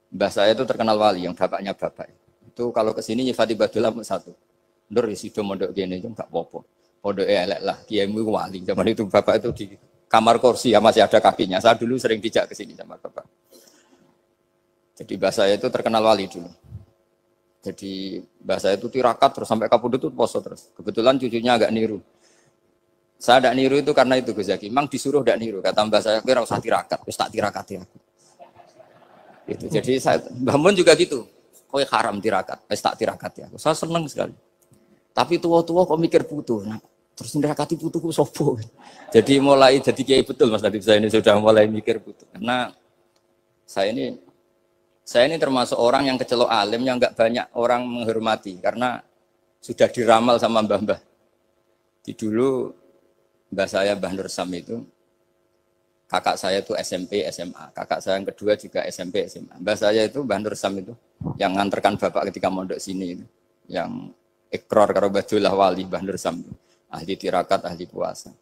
Mbah saya itu terkenal wali, yang bapaknya bapak. Itu kalau kesini nyifati Badullah satu. Nur sido mondok gini itu enggak apa-apa. Pondok elek lah, kiaimu wali. Zaman itu bapak itu di kamar kursi ya masih ada kakinya. Saya dulu sering dijak ke sini sama bapak. Jadi mbah saya itu terkenal wali dulu. Jadi mbah saya itu tirakat terus sampai kapundhut itu poso terus. Kebetulan cucunya agak niru. Saya tidak niru itu karena itu Gus Zaki. Memang disuruh tidak niru. Kata mbah saya, kira usah tirakat, terus tak tirakati aku. Gitu. Jadi saya, Mbah Mun juga gitu. Kowe haram tirakat, wis tak tirakati aku. Saya seneng sekali. Tapi tua-tua kok mikir putu. Nah, terus tirakati putuku sopo. Jadi mulai jadi kiai betul Mas Nadif, saya ini sudah mulai mikir putu. Karena saya ini termasuk orang yang kecelok alim yang enggak banyak orang menghormati karena sudah diramal sama mbah-mbah. Di dulu mbah saya Mbah Nur Sam itu kakak saya itu SMP SMA, kakak saya yang kedua juga SMP SMA. Mbah saya itu Mbah Nur Sam itu yang nganterkan bapak ketika mondok sini itu, yang ikrar karo Badullah wali Mbah Nur Sam itu, ahli tirakat, ahli puasa.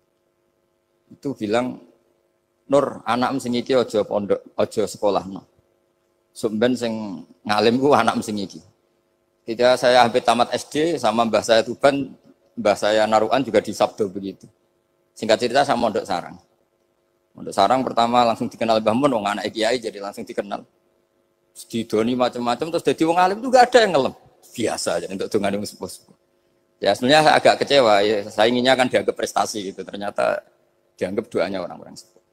Itu bilang, Nur, anak sing iki aja pondok, aja sekolahno. Sumben sing ngalim ku anak sing iki. Ketika saya hampir tamat SD sama mbah saya Tuban, mbah saya Narukan juga di Sabdo begitu. Singkat cerita saya mondok sarang. Mondok sarang pertama langsung dikenal Mbah Mun, wong anak kiai jadi langsung dikenal. Didoni macam-macam terus jadi wong alim juga ada yang ngelem. Biasa aja untuk dongan yang sepuh-sepuh. Ya sebenarnya saya agak kecewa, ya, saya inginnya kan dianggap prestasi gitu, ternyata dianggap doanya orang-orang sepuh.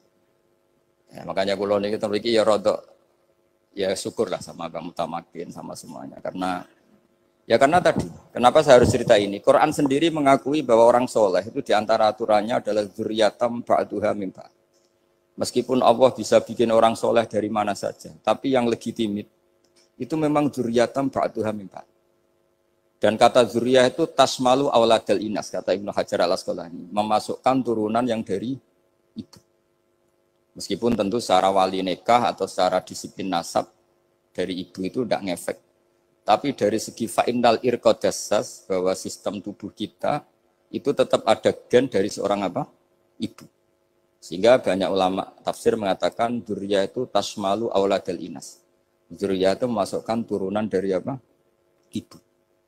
Ya, makanya kula niki mriki ya rodok ya syukurlah sama Bang Mutamakin sama semuanya karena tadi, kenapa saya harus cerita ini? Quran sendiri mengakui bahwa orang soleh itu diantara aturannya adalah dzurriyyatam ba'duha min ba'd. Meskipun Allah bisa bikin orang soleh dari mana saja, tapi yang legitimit itu memang dzurriyyatam ba'duha min ba'd. Dan kata dzurriyah itu tasmalu auladal inas, kata Ibnu Hajar al-Asqalani, memasukkan turunan yang dari ibu. Meskipun tentu secara wali nikah atau secara disiplin nasab dari ibu itu tidak ngefek. Tapi dari segi fa'innal irqadassas bahwa sistem tubuh kita itu tetap ada gen dari seorang apa? Ibu. Sehingga banyak ulama tafsir mengatakan dzurriyyah itu tasmalu auladal inas. Dzurriyyah itu memasukkan turunan dari apa? Ibu.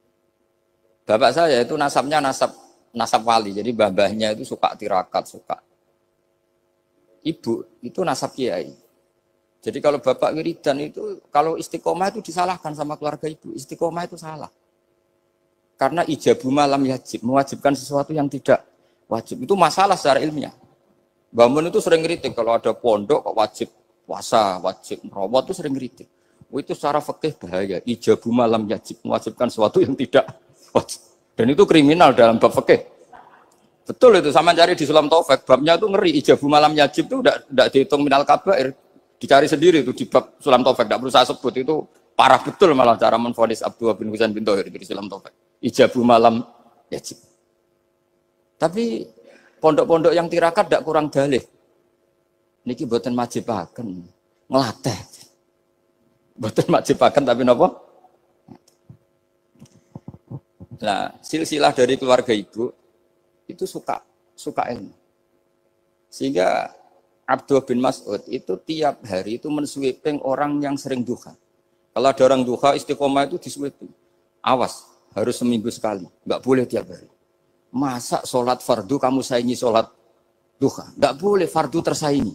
Bapak saya itu nasabnya nasab wali. Jadi mbah-mbahnya itu suka tirakat, suka. Ibu itu nasab kiai. Jadi kalau bapak wiridan itu, kalau istiqomah itu disalahkan sama keluarga ibu. Istiqomah itu salah. Karena ijabu malam yajib, mewajibkan sesuatu yang tidak wajib. Itu masalah secara ilmiah. Mbah Mun itu sering kritik, kalau ada pondok kok wajib puasa, wajib merawat itu sering kritik. Itu secara fikih bahaya. Ijabu malam yajib, mewajibkan sesuatu yang tidak wajib. Dan itu kriminal dalam bab fikih. Betul itu, sama cari di Sulam Taufik, babnya itu ngeri. Ijabu malam yajib itu tidak dihitung minal kabair. Dicari sendiri itu di bab Sulam Taufik, tidak perlu saya sebut, itu parah betul malah cara menvonis Abdullah bin Husain bin Thohir di Sulam Taufik. Ijabu malam yajib. Tapi pondok-pondok yang tirakat tidak kurang dalih. Niki boten majibaken, ngelatih. Boten majibaken tapi napa? Nah, silsilah dari keluarga ibu itu suka ilmu. Sehingga Abdullah bin Mas'ud itu tiap hari itu mensweeping orang yang sering duha. Kalau ada orang duha istiqomah itu disweeping. Awas, harus seminggu sekali, nggak boleh tiap hari. Masa sholat fardu kamu saingi sholat duha? Nggak boleh, fardu tersaingi.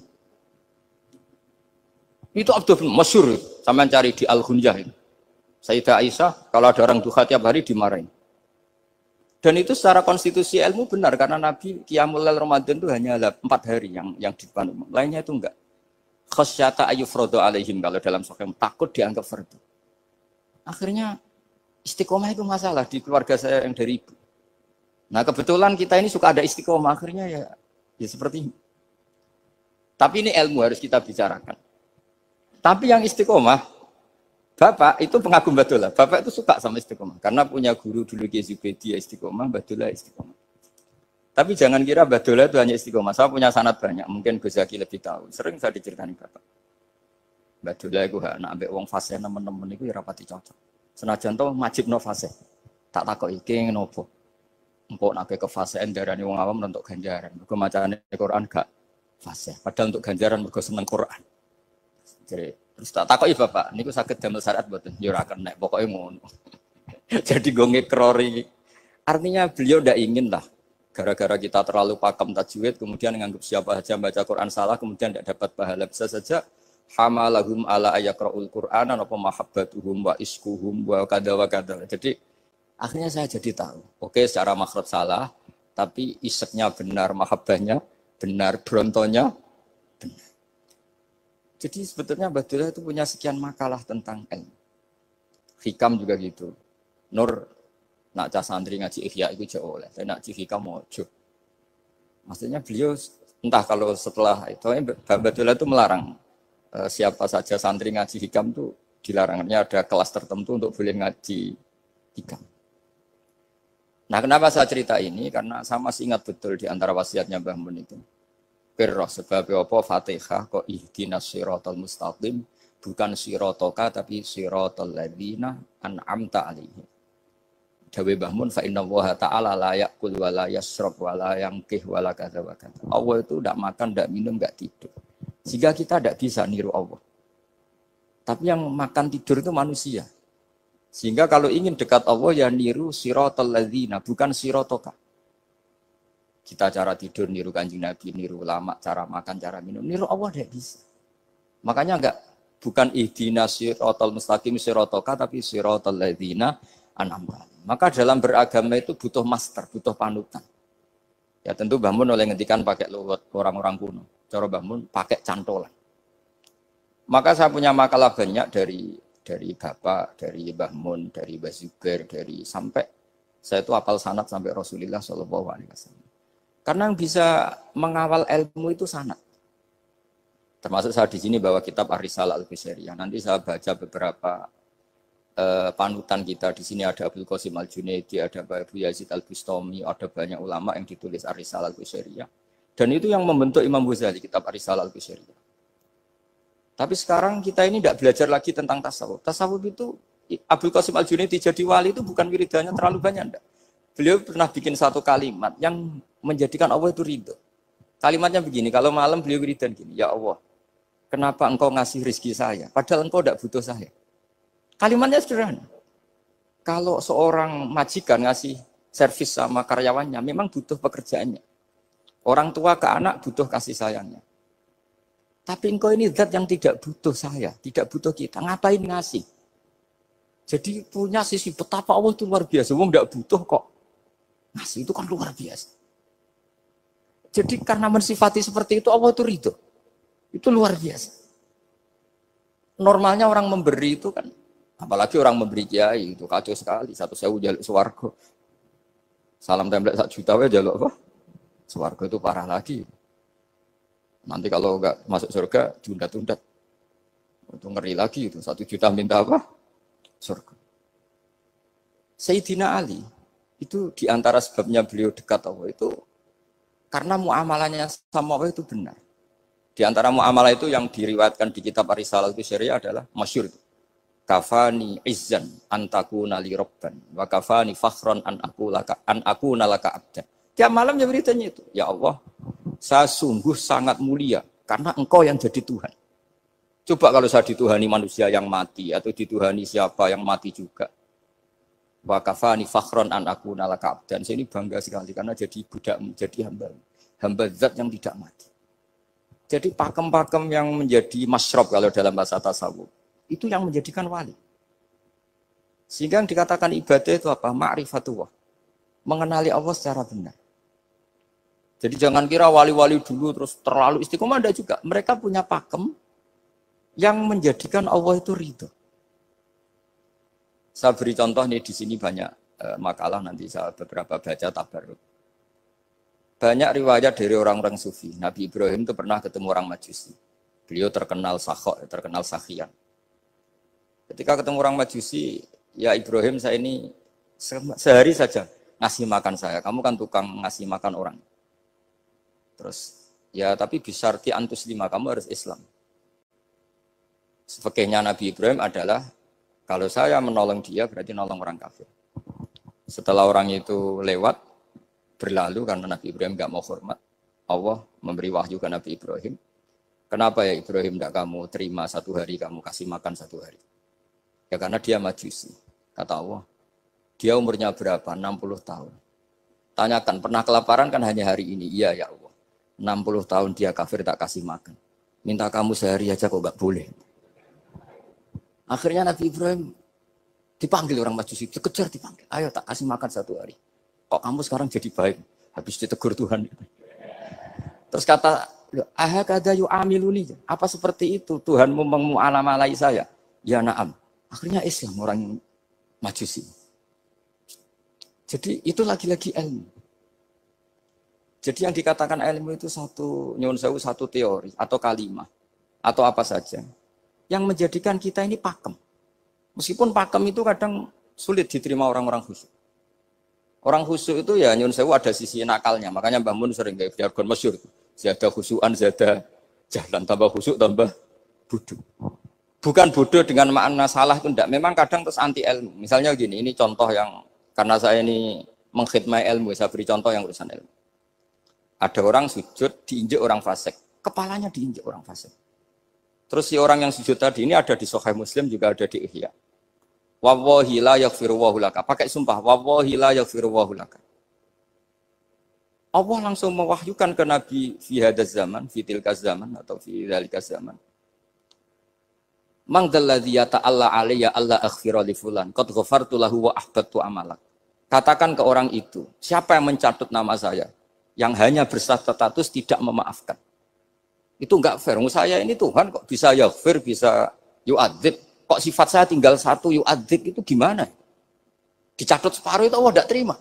Itu Abdullah bin masyhur, sampean cari di Al-Ghunjah itu. Sayyidah Aisyah kalau ada orang duha tiap hari dimarahin. Dan itu secara konstitusi ilmu benar karena Nabi Qiyamul Lail Ramadan itu hanya 4 hari yang dipandu. Lainnya itu enggak. Khasyata ayyufradu alaihim kalau dalam sahih takut dianggap fardu. Akhirnya istiqomah itu masalah di keluarga saya yang dari ibu. Nah, kebetulan kita ini suka ada istiqomah akhirnya ya seperti ini. Tapi ini ilmu harus kita bicarakan. Tapi yang istiqomah Bapak itu pengagum Badullah. Bapak itu suka sama istiqomah. Karena punya guru dulu Kiai Zubedi istiqomah, Badullah istiqomah. Tapi jangan kira Badullah itu hanya istiqomah. Saya punya sanad banyak. Mungkin Gus Zaki lebih tahu. Sering saya diceritain Bapak. Badullah itu nak ambek wong fasih nemen-nemen itu ya rapati cocok. Senajan to majibno fasih. Tak takok iki ngopo. Engko nak ke fasihan darani wong awam untuk ganjaran. Mergo macane Quran gak fasih. Padahal untuk ganjaran mergo seneng Quran. Jadi Terus tak takoki bapak, niku saged damel syariat mboten? Ya ora kena, pokoke ngono. Jadi gue ngekrori. Artinya beliau ndak ingin lah. Gara-gara kita terlalu pakem tajwid, kemudian menganggap siapa saja baca Quran salah, kemudian tidak dapat pahala. Bisa saja hamalahum ala ayakra'ul Qur'an apa mahabbatuhum wa iskuhum wa kada wa kada. Jadi akhirnya saya jadi tahu. Oke, secara makhraj salah, tapi iseknya benar, mahabbahnya benar, brontonya benar. Jadi sebetulnya Abdullah itu punya sekian makalah tentang ilmu. Hikam juga gitu. Nur nak cah santri ngaji Ihya itu jauh oleh, tapi nak hikam mojo. Maksudnya beliau entah kalau setelah itu Abdullah itu melarang siapa saja santri ngaji hikam itu dilarangnya ada kelas tertentu untuk boleh ngaji hikam. Nah, kenapa saya cerita ini? Karena saya masih ingat betul di antara wasiatnya Mbah Mun itu. Pirroh sebab apa Fatihah kok ihdinas siratal mustaqim bukan siratoka tapi siratal ladzina an'amta alaihim. Dawe Mbah Mun fa innallaha ta'ala la ya'kul wa la yashrab wa la yanqih wa la kadza wa kadza. Allah itu enggak makan, enggak minum, enggak tidur. Sehingga kita enggak bisa niru Allah. Tapi yang makan tidur itu manusia. Sehingga kalau ingin dekat Allah ya niru siratal ladzina bukan siratoka. Kita cara tidur niru Kanjeng Nabi, niru ulama, cara makan, cara minum, niru Allah enggak bisa. Makanya enggak bukan ihdinas siratal mustaqim siratoka tapi siratal ladzina an'amta. Maka dalam beragama itu butuh master, butuh panutan. Ya tentu Mbah Mun oleh ngendikan pakai luwet orang-orang kuno. Cara Mbah Mun pakai cantolan. Maka saya punya makalah banyak dari Bapak, dari Mbah Mun, dari Mbah Zubair, dari sampai saya itu hafal sanad sampai Rasulullah SAW. Karena yang bisa mengawal ilmu itu sanad. Termasuk saya di sini bawa kitab Ar-Risalah Al-Qusairiyah. Nanti saya baca beberapa panutan kita. Di sini ada Abdul Qasim Al-Junaidi, ada Abu Yazid Al-Bustami, ada banyak ulama yang ditulis Ar-Risalah Al-Qusairiyah. Dan itu yang membentuk Imam Ghazali, kitab Ar-Risalah Al-Qusairiyah. Tapi sekarang kita ini tidak belajar lagi tentang tasawuf. Tasawuf itu Abdul Qasim Al-Junaidi jadi wali itu bukan wiridannya terlalu banyak. Enggak. Beliau pernah bikin satu kalimat yang menjadikan Allah itu ridho. Kalimatnya begini, kalau malam beliau wiridan gini, ya Allah, kenapa engkau ngasih rezeki saya? Padahal engkau tidak butuh saya. Kalimatnya sederhana. Kalau seorang majikan ngasih servis sama karyawannya, memang butuh pekerjaannya. Orang tua ke anak butuh kasih sayangnya. Tapi engkau ini zat yang tidak butuh saya, tidak butuh kita. Ngapain ngasih? Jadi punya sisi betapa Allah itu luar biasa. Wong tidak butuh kok. Ngasih itu kan luar biasa. Jadi karena mensifati seperti itu, Allah itu ridho. Itu luar biasa. Normalnya orang memberi itu kan, apalagi orang memberi kiai itu kacau sekali. 1.000 jaluk swarga. Salam template 1 juta ya jaluk apa? Swarga itu parah lagi. Nanti kalau enggak masuk surga diundat-undat. Itu ngeri lagi itu. 1 juta minta apa? Surga. Sayyidina Ali itu diantara sebabnya beliau dekat Allah itu karena muamalahnya sama Allah itu benar. Di antara muamalah itu yang diriwayatkan di kitab Ar-Risalah Al-Qusairiyah adalah masyhur itu. Kafani izzan antakuna li rabban wa kafani fakhran an akuna laka abdan. Tiap malam ya beritanya itu. Ya Allah, saya sungguh sangat mulia karena engkau yang jadi Tuhan. Coba kalau saya dituhani manusia yang mati atau dituhani siapa yang mati juga. Wa kafani fakhran an akuna laka abdan. Saya ini bangga sekali karena jadi budak, jadi hamba zat yang tidak mati. Jadi pakem-pakem yang menjadi masyrab kalau dalam bahasa tasawuf itu yang menjadikan wali. Sehingga yang dikatakan ibadah itu apa? Ma'rifatullah. Mengenali Allah secara benar. Jadi jangan kira wali-wali dulu terus terlalu istiqomah, ada juga. Mereka punya pakem yang menjadikan Allah itu ridho. Saya beri contoh nih di sini banyak makalah nanti saya beberapa baca tabarruk. Banyak riwayat dari orang-orang sufi. Nabi Ibrahim itu pernah ketemu orang Majusi. Beliau terkenal sakhok, terkenal sakhian. Ketika ketemu orang Majusi, ya Ibrahim saya ini sehari saja ngasih makan saya. Kamu kan tukang ngasih makan orang. Terus, ya tapi bisyarti antus lima, kamu harus Islam. Fakihnya Nabi Ibrahim adalah, kalau saya menolong dia berarti nolong orang kafir. Setelah orang itu lewat, berlalu karena Nabi Ibrahim enggak mau hormat, Allah memberi wahyu ke Nabi Ibrahim. Kenapa ya Ibrahim tidak kamu terima 1 hari, kamu kasih makan 1 hari? Ya karena dia majusi. Kata Allah, dia umurnya berapa? 60 tahun. Tanyakan, pernah kelaparan kan hanya hari ini? Iya ya Allah. 60 tahun dia kafir tak kasih makan. Minta kamu sehari aja kok gak boleh. Akhirnya Nabi Ibrahim dipanggil orang majusi, dikejar dipanggil. Ayo tak kasih makan 1 hari. Kok kamu sekarang jadi baik? Habis ditegur Tuhan. Terus kata, ahakada yu'amiluni. Apa seperti itu? Tuhan mengualamalai saya. Ya na'am. Akhirnya Islam orang majusi. Jadi itu lagi-lagi ilmu. Jadi yang dikatakan ilmu itu nyuwun sewu, satu teori atau kalimat atau apa saja yang menjadikan kita ini pakem. Meskipun pakem itu kadang sulit diterima orang-orang khusyuk. Orang khusyuk itu ya nyuwun sewu ada sisi nakalnya. Makanya Mbah Mun sering kayak jargon masyhur. Zada khusyuan, zada jalan, tambah khusyuk tambah bodoh. Bukan bodoh dengan makna salah itu enggak. Memang kadang terus anti ilmu. Misalnya gini, ini contoh yang karena saya ini mengkhidmati ilmu, saya beri contoh yang urusan ilmu. Ada orang sujud diinjek orang fasik, kepalanya diinjek orang fasik. Terus si orang yang sujud tadi ini ada di Sahih Muslim, juga ada di Ihya. Wallahi la yaghfiru Allahu laka. Pakai sumpah, wallahi la yaghfiru Allahu laka. Allah langsung mewahyukan ke Nabi fi hadzal zaman, fi tilkaz zaman atau fi dzalikaz zaman. Mang dalladzi yata'alla alayya alla aghfira li fulan qad ghafartu lahu wa ahbattu amalak. Katakan ke orang itu, siapa yang mencatut nama saya yang hanya berstatus tidak memaafkan. Itu enggak fair. Saya ini Tuhan kok bisa yaghfir, bisa yu'adzib. Kok sifat saya tinggal satu yu'adzib itu gimana? Dicatut separuh itu Allah enggak terima.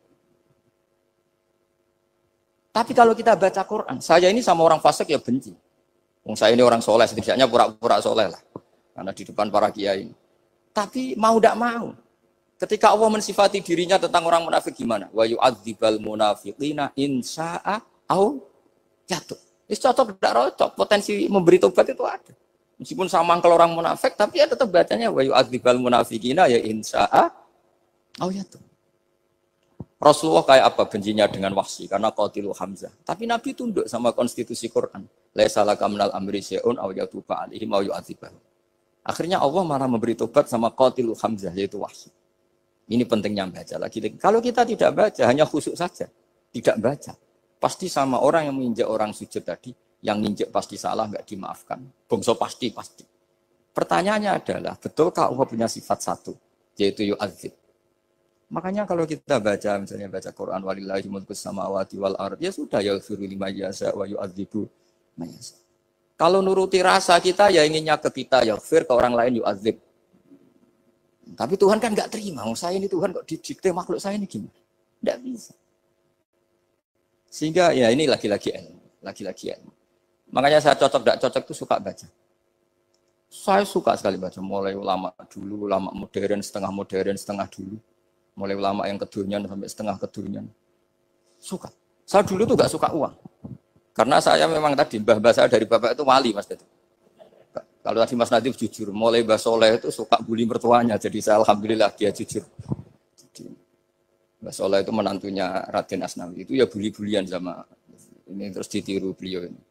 Tapi kalau kita baca Quran, saya ini sama orang fasik ya benci. Saya ini orang soleh, setidaknya pura-pura soleh lah. Karena di depan para kiai. Tapi mau tidak mau. Ketika Allah mensifati dirinya tentang orang munafik gimana? Wa yu'adzibal munafiqina insya'a au jatuh. Itu cocok tidak cocok. Potensi memberi tobat itu ada. Meskipun sama kalau orang munafik, tapi ya tetap bacanya wa yu'adzibal munafiqina ya insya'a au jatuh. Rasulullah kayak apa bencinya dengan Wahsy karena qatilu Hamzah. Tapi Nabi tunduk sama konstitusi Quran. Laisa laka minal amri syai'un aw yatuba alaihim aw yu'adzibahum. Akhirnya Allah malah memberi tobat sama qatilu Hamzah yaitu Wahsy. Ini pentingnya baca lagi. Kalau kita tidak baca, hanya khusyuk saja, tidak baca, pasti sama orang yang menginjak orang sujud tadi, yang menginjak pasti salah, nggak dimaafkan. Bongso pasti. Pertanyaannya adalah, betulkah Allah punya sifat satu, yaitu yu'adzib? Makanya kalau kita baca, misalnya baca Quran, walillahi mulkus samawati wal ard, ya sudah, yaghfiru liman yasha wa yu'adzibu man yasha. Kalau nuruti rasa kita, ya inginnya ke kita, yaghfir, ke orang lain yu'adzib. Tapi Tuhan kan nggak terima. Saya ini Tuhan kok didikte makhluk saya ini gimana? Nggak bisa. Sehingga ya ini lagi-lagi ilmu. Makanya saya cocok nggak cocok itu suka baca. Saya suka sekali baca. Mulai ulama dulu, ulama modern, setengah dulu. Mulai ulama yang kedunian sampai setengah kedunian. Suka. Saya dulu tuh nggak suka uang. Karena saya memang tadi mbah saya dari bapak itu wali mas tadi. Kalau tadi Mas Nadif jujur, mulai Mbah Soleh itu suka bully mertuanya, jadi saya alhamdulillah dia jujur. Jadi, Mbah Soleh itu menantunya Raden Asnawi, itu ya bully-bulian sama ini terus ditiru beliau ini.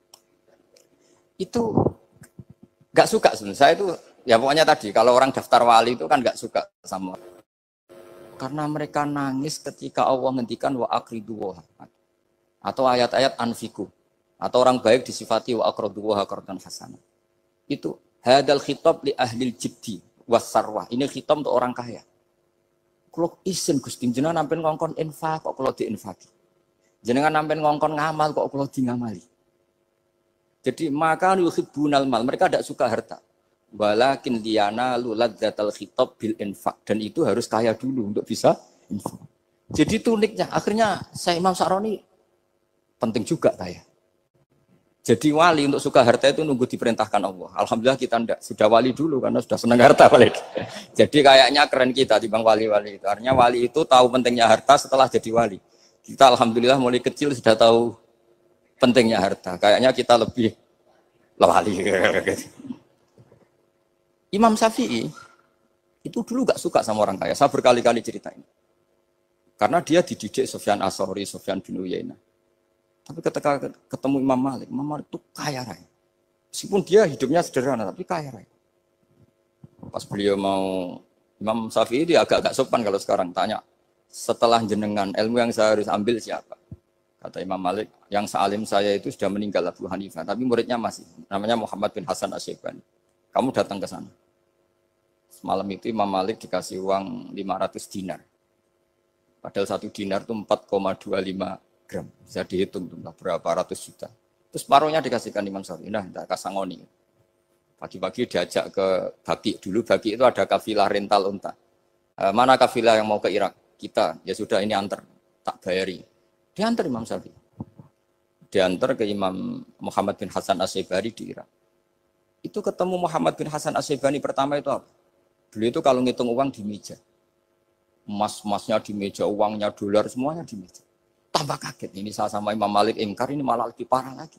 Itu nggak suka sebenarnya. Saya itu ya pokoknya tadi kalau orang daftar wali itu kan nggak suka sama. Karena mereka nangis ketika Allah ngendikan wa aqridu wa atau ayat-ayat anfiku atau orang baik disifati wa aqridu wa qardan hasanah. Itu hadal khitab li ahlil jiddi wasarwah. Ini khitab untuk orang kaya. Kalau isin Gusti jenengan nampen ngongkon infak kok kalau diinfaki. Jenengan nampen ngongkon ngamal kok kalau di ngamali. Jadi maka yuhibbunal mal, mereka tidak suka harta. Walakin liyana luladzatal khitab bil infak, dan itu harus kaya dulu untuk bisa infak. Jadi itu uniknya. Akhirnya saya Imam Sa'roni penting juga kaya. Jadi wali untuk suka harta itu nunggu diperintahkan Allah. Alhamdulillah kita enggak, sudah wali dulu karena sudah senang harta wali. Jadi kayaknya keren kita dibanding wali-wali itu. Artinya wali itu tahu pentingnya harta setelah jadi wali. Kita alhamdulillah mulai kecil sudah tahu pentingnya harta. Kayaknya kita lebih wali. Imam Syafi'i itu dulu enggak suka sama orang kaya. Saya berkali-kali ceritain. Karena dia dididik Sufyan As-Tsauri, Sufyan bin Uyainah. Tapi ketika ketemu Imam Malik itu kaya raya. Meskipun dia hidupnya sederhana, tapi kaya raya. Pas beliau mau, Imam Syafi'i dia agak-agak sopan kalau sekarang tanya, setelah jenengan ilmu yang saya harus ambil siapa? Kata Imam Malik, yang sealim saya itu sudah meninggal Abu Hanifah, tapi muridnya masih, namanya Muhammad bin Hasan Asy-Syaibani. Kamu datang ke sana. Semalam itu Imam Malik dikasih uang 500 dinar. Padahal 1 dinar itu 4,25 gram. Bisa dihitung berapa ratus juta. Terus paruhnya dikasihkan Imam Syafi'i. Nah, tidak kasangoni. Pagi-pagi diajak ke Baki. Dulu Baki itu ada kafilah rental unta. Mana kafilah yang mau ke Irak? Kita. Ya sudah ini antar. Tak bayari. Diantar Imam Syafi'i. Diantar ke Imam Muhammad bin Hasan Asy-Syaibani di Irak. Itu ketemu Muhammad bin Hasan Asy-Syaibani pertama itu apa? Beliau itu kalau ngitung uang di meja. Emas-emasnya di meja, uangnya dolar, semuanya di meja. Tambah kaget. Ini saya sama Imam Malik ingkar, ini malah lebih parah lagi.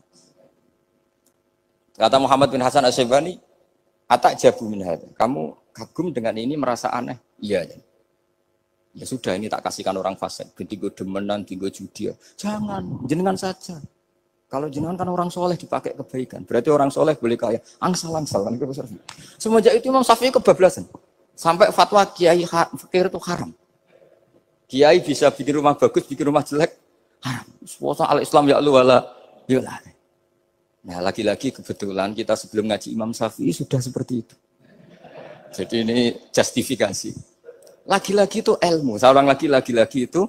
Kata Muhammad bin Hasan Asy-Syaibani, atak jabu min hadza. Kamu kagum dengan ini merasa aneh? Iya. Ya sudah ini tak kasihkan orang fasik. Tinggo demenan, tinggo judi. Jangan, jenengan saja. Kalau jenengan kan orang soleh dipakai kebaikan. Berarti orang soleh boleh kaya. Angsal-angsal. Semenjak itu Imam Syafi'i kebablasan. Sampai fatwa kiai fakir itu haram. Kiai bisa bikin rumah bagus, bikin rumah jelek. Haram. Suasa al-Islam ya Allah wala yulah. Nah lagi-lagi kebetulan kita sebelum ngaji Imam Syafi'i sudah seperti itu. Jadi ini justifikasi. Lagi-lagi itu ilmu. Seorang lagi-lagi itu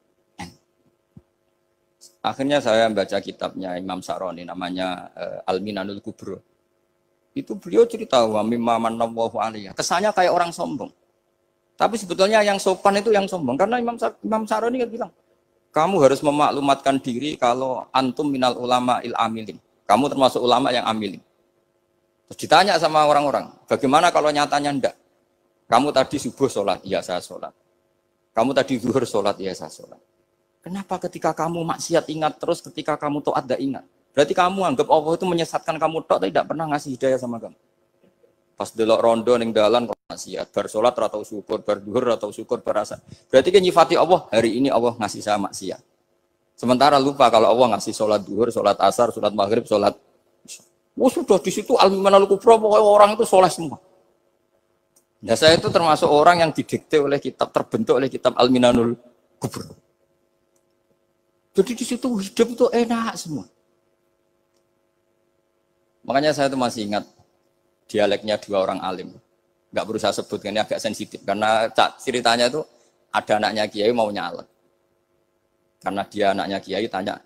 akhirnya saya baca kitabnya Imam Sa'roni namanya Al-Minanul Kubro. Itu beliau cerita wa mimma manallahu alaihi. Kesannya kayak orang sombong. Tapi sebetulnya yang sopan itu yang sombong karena Imam Sa'roni kan bilang, kamu harus memaklumatkan diri kalau antum minal ulama il amilin. Kamu termasuk ulama yang amilin. Terus ditanya sama orang-orang, bagaimana kalau nyatanya enggak? Kamu tadi subuh sholat, iya saya sholat. Kamu tadi zuhur sholat, iya saya sholat. Kenapa ketika kamu maksiat ingat terus, ketika kamu taat tidak ingat? Berarti kamu anggap Allah itu menyesatkan kamu tok, tapi tidak pernah ngasih hidayah sama kamu. Pas delok rondo ning dalan kok maksiat, bar sholat atau syukur, bar zuhur atau syukur berasa. Berarti kan nyifati Allah, hari ini Allah ngasih saya maksiat. Sementara lupa kalau Allah ngasih sholat zuhur, sholat asar, sholat maghrib, sholat. Oh sudah di situ Al-Minanul Kubro, pokoknya orang itu soleh semua. Nah saya itu termasuk orang yang didikte oleh kitab, terbentuk oleh kitab Al-Minanul Kubro. Jadi di situ hidup itu enak semua. Makanya saya itu masih ingat dialeknya dua orang alim. Enggak berusaha sebut, ini agak sensitif. Karena ceritanya itu ada anaknya kiai mau nyalek. Karena dia anaknya kiai tanya,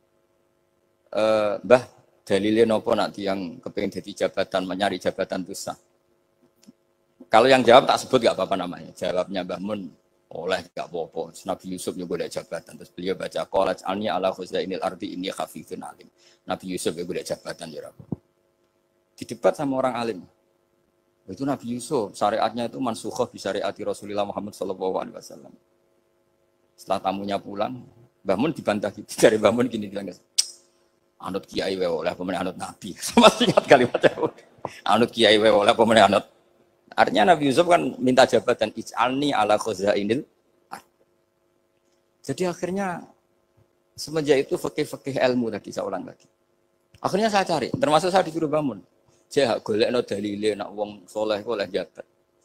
Mbah, dalilnya nopo nanti yang kepengen jadi jabatan, mencari jabatan itu sah. Kalau yang jawab tak sebut gak apa-apa namanya. Jawabnya Mbah Mun, oleh gak apa-apa. Nabi Yusuf juga ada jabatan. Terus beliau baca, qalat alni ala khuzainil ardi inni khafifun alim. Nabi Yusuf juga ada jabatan. Ya Rabbi. Didebat sama orang alim. Itu Nabi Yusuf, syariatnya itu mansukhoh di syariati Rasulullah Muhammad SAW. Setelah tamunya pulang, Mbah Mun dibantah gitu. Dari Mbah Mun gini bilang, anut kiai wae oleh pemenang anut Nabi. Masih ingat kalimatnya. Anut kiai wae oleh pemenang anut. Artinya Nabi Yusuf kan minta jabatan ij'alni ala khuzainil ard. Jadi akhirnya semenjak itu fikih-fikih ilmu tadi saya ulang lagi. Akhirnya saya cari, termasuk saya disuruh bangun. Saya golekno dalile nak wong soleh kok oleh jabat.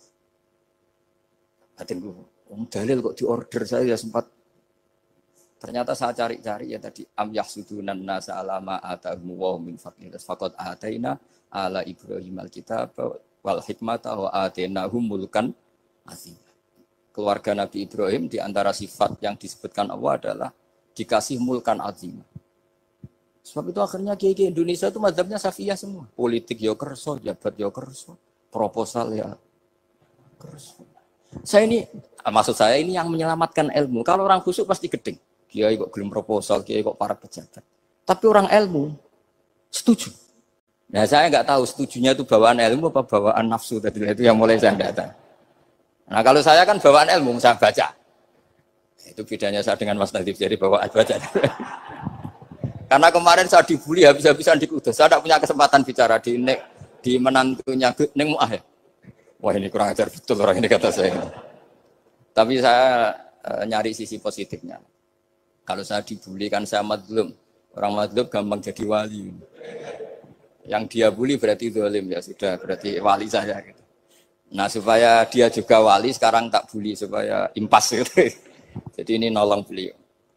Atinku, wong dalil kok diorder saya ya sempat. Ternyata saya cari-cari ya tadi am yahsudunan nasa alama atahum wa min fadlih faqad ataina ala Ibrahim alkitab wal hikmata wa atainahum mulkan azim. Keluarga Nabi Ibrahim di antara sifat yang disebutkan Allah adalah dikasih mulkan azim. Sebab itu akhirnya kiai Indonesia itu mazhabnya Syafi'iyah semua. Politik ya kerso, jabat ya kerso, proposal ya kerso. Saya ini maksud saya ini yang menyelamatkan ilmu. Kalau orang khusyuk pasti gedeng. Kiai kok gelem proposal, kiai kok para pejabat. Tapi orang ilmu setuju. Nah saya nggak tahu setujunya itu bawaan ilmu apa bawaan nafsu tadi itu yang mulai saya nggak tahu. Nah kalau saya kan bawaan ilmu saya baca. Itu bedanya saya dengan Mas Nadif jadi bawaan baca. Karena kemarin saya dibully habis-habisan di Kudus. Saya tidak punya kesempatan bicara di menantunya Neng Mu'ah ya. Wah ini kurang ajar betul orang ini kata saya. Tapi saya nyari sisi positifnya. Kalau saya dibully kan saya madlum. Orang madlum gampang jadi wali. Yang dia bully berarti zalim ya sudah berarti wali saya gitu. Nah supaya dia juga wali sekarang tak bully supaya impas gitu. Jadi ini nolong beliau.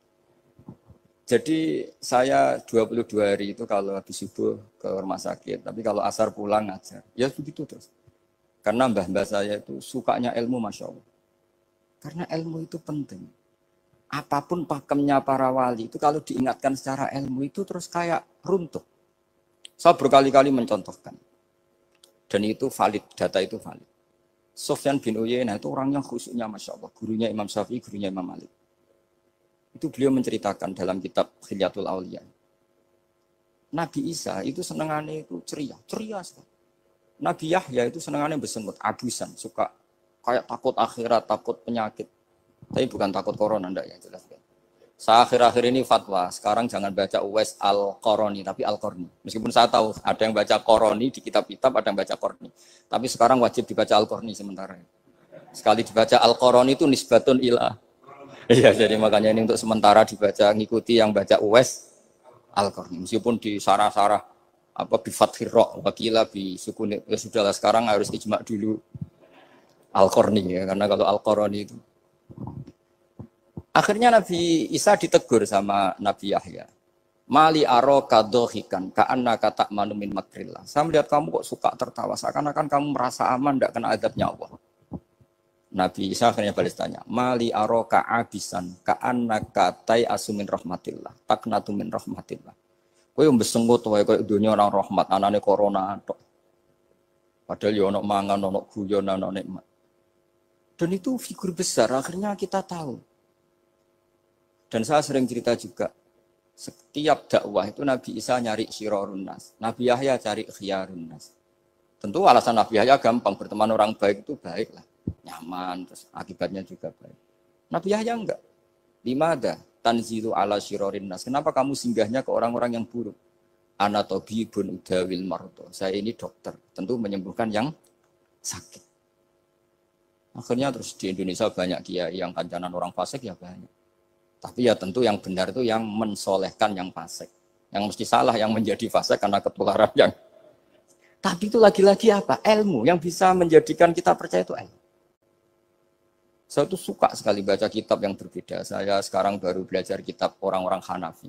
Jadi saya 22 hari itu kalau habis subuh ke rumah sakit, tapi kalau asar pulang ngajar. Ya begitu terus. Karena mbah-mbah saya itu sukanya ilmu Masya Allah. Karena ilmu itu penting. Apapun pakemnya para wali itu kalau diingatkan secara ilmu itu terus kayak runtuh. Saya berkali-kali mencontohkan. Dan itu valid, data itu valid. Sufyan bin Uyainah itu orangnya khusyuknya Masya Allah. Gurunya Imam Syafi'i, gurunya Imam Malik. Itu beliau menceritakan dalam kitab Hilyatul Auliya. Nabi Isa itu senengannya itu ceria sekali. Nabi Yahya itu senengannya bersenut, abusan, suka kayak takut akhirat, takut penyakit. Tapi bukan takut corona, enggak ya jelas. Saya akhir-akhir ini fatwa, sekarang jangan baca Uwais Al-Qarani, tapi Al-Qarni. Meskipun saya tahu ada yang baca Qarani di kitab-kitab, ada yang baca Qarni. Tapi sekarang wajib dibaca Al-Qarni sementara. Sekali dibaca Al-Qarani itu nisbatun ilah. Iya, jadi makanya ini untuk sementara dibaca, ngikuti yang baca Uwais Al-Qarni. Meskipun di sarah-sarah apa bi fathir ra wakila bi sukun, ya sudahlah sekarang harus ijma dulu Al-Qarni ya, karena kalau Al-Qarani itu akhirnya Nabi Isa ditegur sama Nabi Yahya. Mali aro kadohikan ka'anna kata manumin makrillah. Saya melihat kamu kok suka tertawa, seakan-akan kamu merasa aman tidak kena adabnya Allah. Nabi Isa akhirnya balas tanya, Mali aro ka'abisan ka'anna katai asumin rahmatillah, taknatu min rahmatillah. Kowe mbesenggut wae koyo dunya orang rahmat, anane corona tok. Padahal yo ono mangan, ono guyon, ono nikmat. Dan itu figur besar, akhirnya kita tahu. Dan saya sering cerita juga, setiap dakwah itu Nabi Isa nyari syirorun nas, Nabi Yahya cari khiyarun nas. Tentu alasan Nabi Yahya gampang, berteman orang baik itu baik lah, nyaman, terus akibatnya juga baik. Nabi Yahya enggak. Limada tanzilu ala syirorin nas. Kenapa kamu singgahnya ke orang-orang yang buruk? Ana tabibun udawil mardo. Saya ini dokter, tentu menyembuhkan yang sakit. Akhirnya terus di Indonesia banyak kiai yang kancanan orang fasik ya banyak. Tapi ya tentu yang benar itu yang mensolehkan yang fasik. Yang mesti salah yang menjadi fasik karena ketularan yang. Tapi itu lagi-lagi apa? Ilmu yang bisa menjadikan kita percaya itu ilmu. Saya tuh suka sekali baca kitab yang berbeda. Saya sekarang baru belajar kitab orang-orang Hanafi.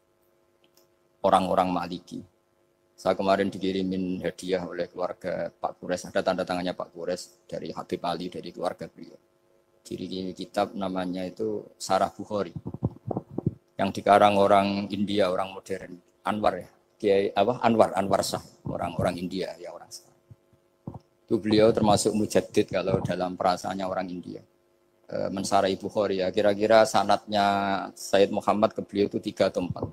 Orang-orang Maliki. Saya kemarin dikirimin hadiah oleh keluarga Pak Kures. Ada tanda tangannya Pak Kures dari Habib Ali, dari keluarga beliau. Diri kitab namanya itu Sarah Bukhari. Yang dikarang orang India, orang modern. Anwar ya. Kiai apa? Anwar Shah. Orang-orang India, ya orang Shah. Itu beliau termasuk mujaddid kalau dalam perasaannya orang India. Mensarai Bukhari ya. Kira-kira sanadnya Said Muhammad ke beliau itu 3 atau 4.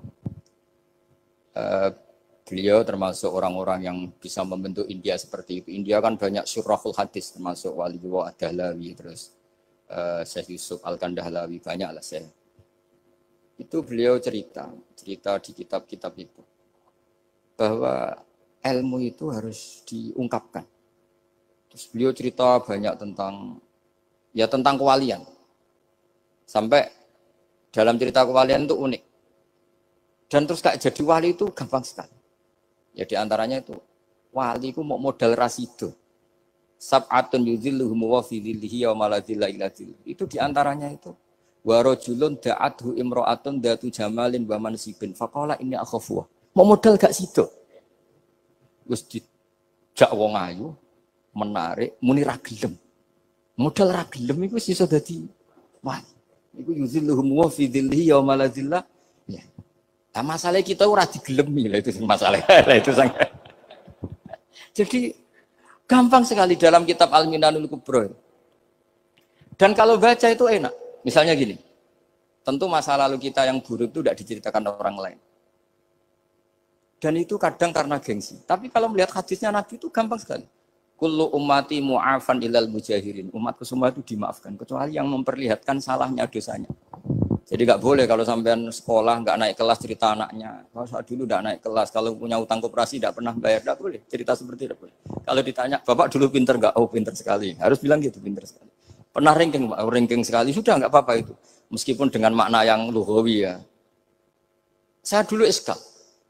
Beliau termasuk orang-orang yang bisa membentuk India seperti itu. India kan banyak syurahul hadis, termasuk Waliullah Ad-Dahlawi, terus Syekh Yusuf Al-Kandahlawi, banyak lah saya. Itu beliau cerita di kitab-kitab itu bahwa ilmu itu harus diungkapkan. Terus beliau cerita banyak tentang kewalian. Sampai dalam cerita kewalian itu unik. Dan terus gak jadi wali itu gampang sekali. Ya di antaranya itu wali itu mau modal rasido. Sab'atun yudhilluhum wa fi dhillihi wa maladhilla ila dhillihi. Itu diantaranya itu. Wa rajulun da'athu imra'atun datu jamalin wa mansibin. Faqala inni akhafu. Mau modal gak sido. Wis dijak wong ayu, menarik, muni ra gelem. Modal ra gelem iku iso dadi wali. Iku yudhilluhum wa fi dhillihi wa maladhilla. Ya. Nah, masalah kita ora digelemi lah itu masalah. Itu sangat. Jadi gampang sekali dalam kitab Al-Minanul Kubra. Dan kalau baca itu enak. Misalnya gini, tentu masa lalu kita yang buruk itu tidak diceritakan orang lain. Dan itu kadang karena gengsi. Tapi kalau melihat hadisnya Nabi itu gampang sekali. Kullu ummati mu'afan ilal mujahirin. Umatku semua itu dimaafkan. Kecuali yang memperlihatkan salahnya dosanya. Jadi nggak boleh kalau sampean sekolah nggak naik kelas cerita anaknya. Kalau saat dulu nggak naik kelas, kalau punya utang koperasi nggak pernah bayar, nggak boleh cerita seperti itu. Kalau ditanya, bapak dulu pinter nggak? Oh pinter sekali. Harus bilang gitu, pinter sekali. Pernah ranking sekali, sudah nggak apa-apa itu. Meskipun dengan makna yang lughawi ya. Saya dulu iskal.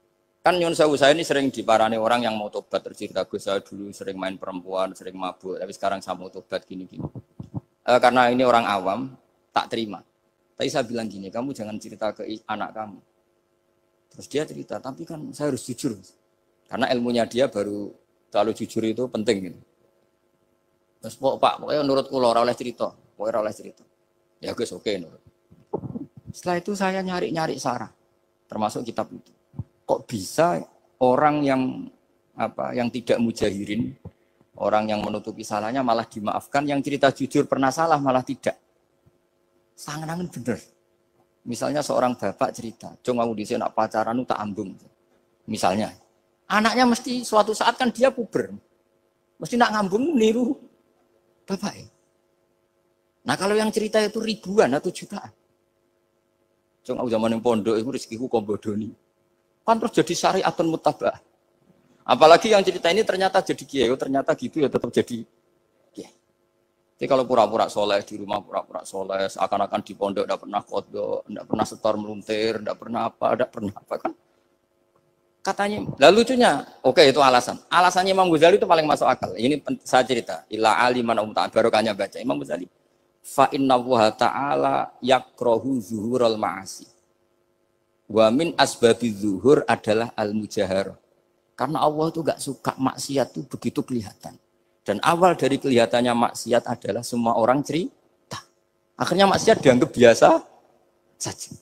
Kan Nyun Sewu saya ini sering diparani orang yang mau tobat, tercerita Gus saya dulu sering main perempuan, sering mabuk, tapi sekarang saya mau tobat gini-gini. Karena ini orang awam, tak terima. Tapi saya bilang gini, kamu jangan cerita ke anak kamu. Terus dia cerita, tapi kan saya harus jujur. Karena ilmunya dia baru terlalu jujur itu penting. Gitu. Terus Pak, pokoknya menurut kula ora oleh cerita, pokoknya ora oleh cerita. Ya Gus oke nurut. Setelah itu saya nyari-nyari sarah, termasuk kitab itu. Kok bisa orang yang tidak mujahirin, orang yang menutupi salahnya malah dimaafkan, yang cerita jujur pernah salah malah tidak. Sangat bener. Misalnya seorang bapak cerita, "Cung aku dhisik nak pacaran tak ambung." Misalnya, anaknya mesti suatu saat kan dia puber. Mesti nak ngambung niru bapak. Nah, kalau yang cerita itu ribuan atau jutaan. Cung aku zaman yang pondok itu rezekiku kombodoni. Kan terus jadi syariatun mutabah. Apalagi yang cerita ini ternyata jadi kiai, ternyata gitu ya tetap jadi kiai. Jadi kalau pura-pura soleh di rumah pura-pura soleh, seakan-akan di pondok tidak pernah kodok, tidak pernah setor meluntir, tidak pernah apa kan? Katanya, lalu lucunya, oke itu alasan. Alasannya Imam Ghazali itu paling masuk akal. Ini saya cerita, illa aliman barokahnya baca Imam Ghazali. Fa inna wa ta'ala yakrohu zuhurul ma'asi. Wa min asbabi zuhur adalah al-mujaharah. Karena Allah itu gak suka maksiat itu begitu kelihatan. Dan awal dari kelihatannya maksiat adalah semua orang cerita. Akhirnya maksiat dianggap biasa saja.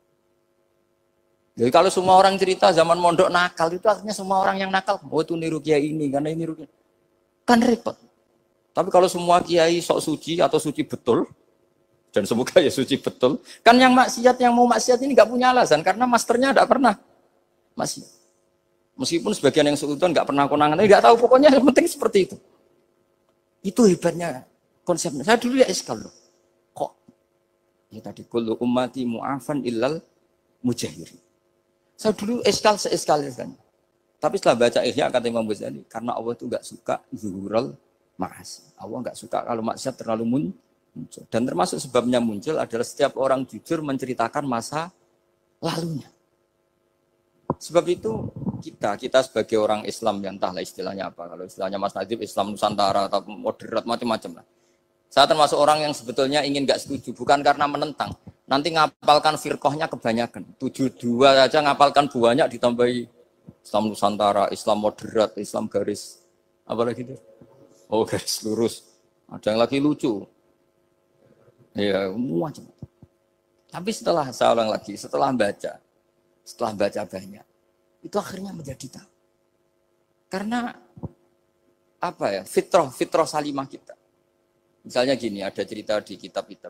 Jadi kalau semua orang cerita zaman mondok nakal itu akhirnya semua orang yang nakal. Oh itu niru kiai ini, karena ini niru kiai. Kan repot. Tapi kalau semua kiai sok suci atau suci betul, dan semoga ya suci betul, kan yang maksiat, yang mau maksiat ini nggak punya alasan, karena masternya nggak pernah maksiat. Meskipun sebagian yang seutuhan nggak pernah konangan, tapi nggak tahu, pokoknya yang penting seperti itu. Itu hebatnya konsepnya. Saya dulu ya eskal loh. Kok? Ya tadi kullu ummati mu'afan illal mujahirin. Saya dulu eskal seeskal-eskalnya. Tapi setelah baca Ihya kata Imam Ghazali, karena Allah itu nggak suka zuhurul ma'asi. Allah nggak suka kalau maksiat terlalu muncul. Dan termasuk sebabnya muncul adalah setiap orang jujur menceritakan masa lalunya. Sebab itu kita sebagai orang Islam yang entahlah istilahnya apa. Kalau istilahnya Mas Najib Islam Nusantara atau moderat macam-macam lah. Saya termasuk orang yang sebetulnya ingin nggak setuju, bukan karena menentang. Nanti ngapalkan firqahnya kebanyakan. 72 aja ngapalkan banyak ditambahi Islam Nusantara, Islam moderat, Islam garis apa lagi itu? Oh garis lurus. Ada yang lagi lucu. Ya macam. Tapi setelah saya ulang lagi, setelah baca banyak, itu akhirnya menjadi tahu. Karena apa ya? Fitrah salimah kita. Misalnya gini, ada cerita di kitab-kitab.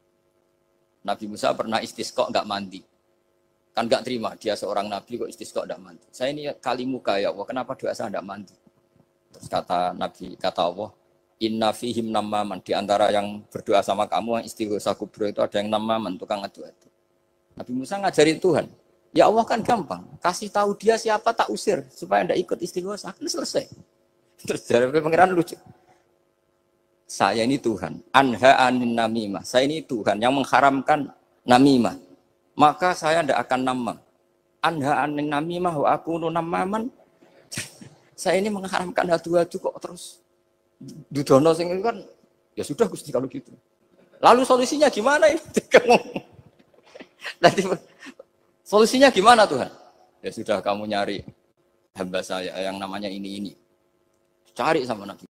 Nabi Musa pernah istisqa enggak mandi. Kan enggak terima, dia seorang nabi kok istisqa enggak mandi. Saya ini kali muka ya Allah, kenapa doa saya enggak mandi? Terus kata Allah, inna fihim namaman, di antara yang berdoa sama kamu yang istighosa kubro itu ada yang namaman, tukang adu-adu. Nabi Musa ngajarin Tuhan, ya Allah kan gampang, kasih tahu dia siapa tak usir supaya ndak ikut istighosa, kan selesai. Terus dari pengiran lucu. Saya ini Tuhan, anha anin namimah. Saya ini Tuhan yang mengharamkan namimah. Maka saya ndak akan namam. Anha anin namimah wa akunu namaman. Saya ini mengharamkan adu-adu kok terus dudono sing itu kan ya sudah Gusti kalau gitu. Lalu solusinya gimana ini? Nanti solusinya gimana Tuhan? Ya sudah kamu nyari hamba saya yang namanya ini. Cari sama Nabi